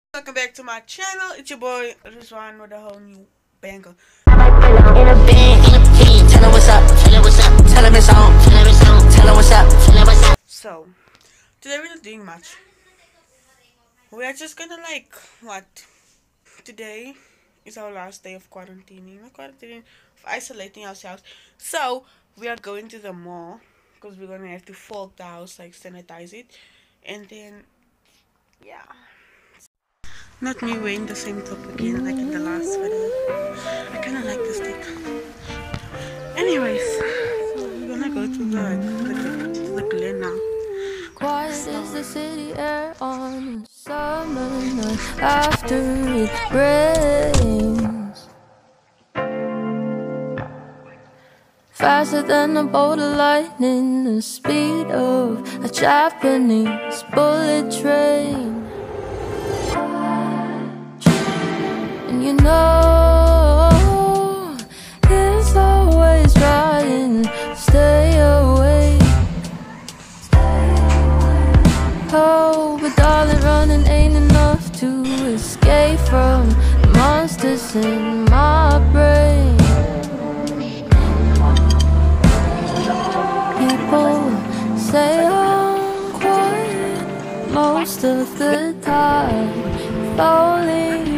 Welcome back to my channel. It's your boy Rizwan with a whole new banger. In a band, in a pen, tell her what's up, tell her what's up, tell her it's on, tell her it's on, tell her what's up, tell her what's up. So, today we're not doing much. We are just gonna what? Today is our last day of quarantining. Not quarantining, of isolating ourselves. So, we are going to the mall because we're gonna have to fold the house, sanitize it. And then, yeah. Not me wearing the same top again like in the last video. I kinda like this stick. Anyways, so we're gonna go to the Glen now. Quiet is the city air on a summer night after it rains. Faster than a bolt of lightning, the speed of a Japanese bullet train. And you know it's always trying to stay awake. Oh, but darling, running ain't enough to escape from the monsters in my brain. People say I'm quiet most of the time, falling